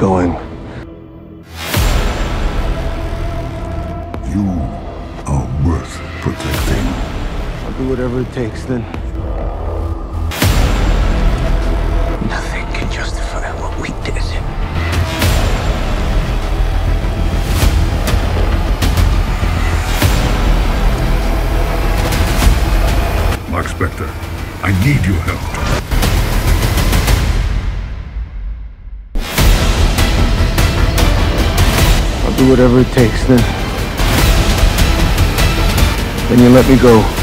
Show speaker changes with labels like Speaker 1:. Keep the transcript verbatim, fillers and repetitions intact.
Speaker 1: going.
Speaker 2: You are worth protecting.
Speaker 1: I'll do whatever it takes then.
Speaker 3: Nothing can justify what we did.
Speaker 2: Marc Spector, I need your help.
Speaker 1: I'll do whatever it takes then. Then you let me go.